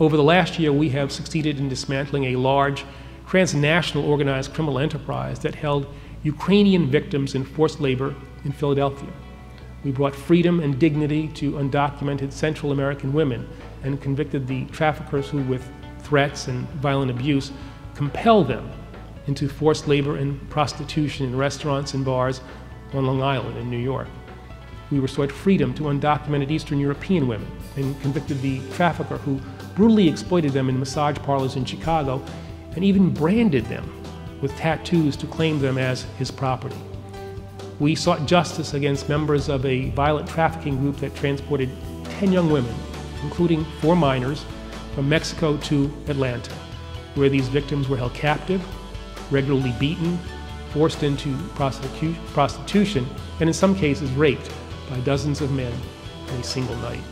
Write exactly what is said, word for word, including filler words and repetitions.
Over the last year, we have succeeded in dismantling a large transnational organized criminal enterprise that held Ukrainian victims in forced labor in Philadelphia. We brought freedom and dignity to undocumented Central American women and convicted the traffickers who, with threats and violent abuse, compelled them into forced labor and prostitution in restaurants and bars on Long Island in New York. We restored freedom to undocumented Eastern European women and convicted the trafficker who brutally exploited them in massage parlors in Chicago and even branded them with tattoos to claim them as his property. We sought justice against members of a violent trafficking group that transported ten young women, including four minors, from Mexico to Atlanta, where these victims were held captive, regularly beaten, forced into prostitu- prostitution, and in some cases raped by dozens of men in a single night.